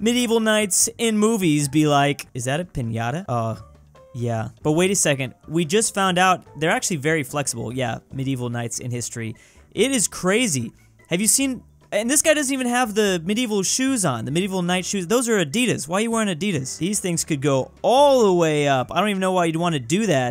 medieval knights in movies be like, is that a piñata? Yeah. But wait a second. We just found out they're actually very flexible. Yeah, medieval knights in history. It is crazy. Have you seen... And this guy doesn't even have the medieval shoes on, the medieval knight shoes. Those are Adidas. Why are you wearing Adidas? These things could go all the way up. I don't even know why you'd want to do that.